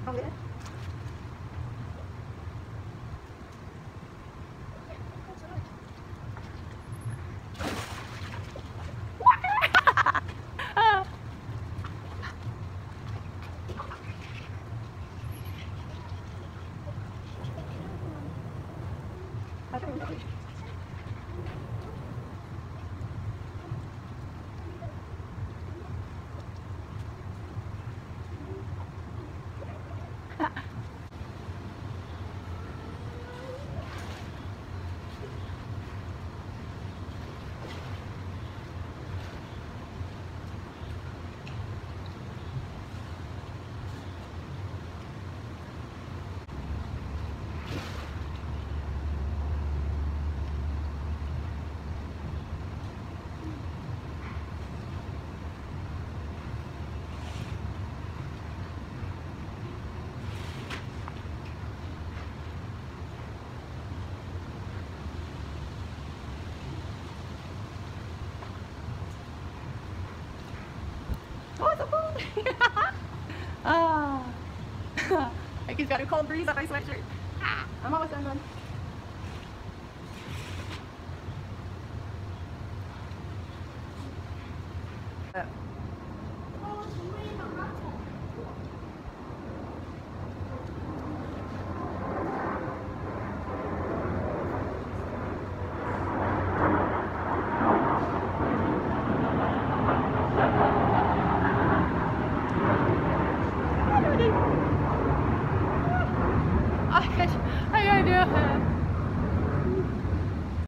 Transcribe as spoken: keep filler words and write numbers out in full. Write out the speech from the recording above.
Oh, so cool! Ah. I just got a cold breeze on my sweatshirt. Ah, I'm almost done going. Uh,